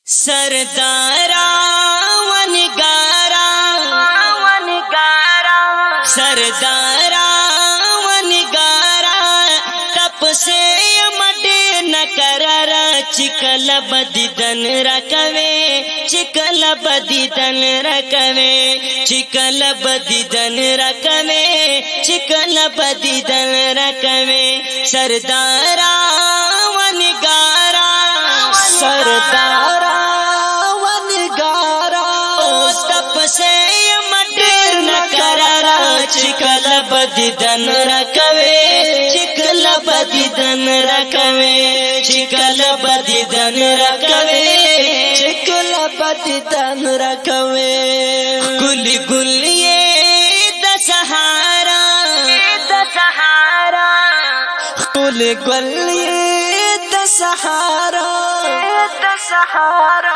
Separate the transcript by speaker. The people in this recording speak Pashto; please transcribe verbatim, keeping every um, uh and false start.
Speaker 1: سردارا ونگارا ونگارا سردارا ونگارا تپ سے مڈے نکرارا چکل بدیدن رکوے چکل بدیدن رکوے چکل بدیدن رکوے چکل بدیدن رکوے سردارا ونگارا سردارا ونگارا تپ سے مڈر نکرارا چکل بدیدن رکوے چکل بدیدن رکوے چکل بدیدن رکوے چکل بدیدن رکوے گل گل یہ دسہارا دسہارا گل گل یہ دسہارا دسہارا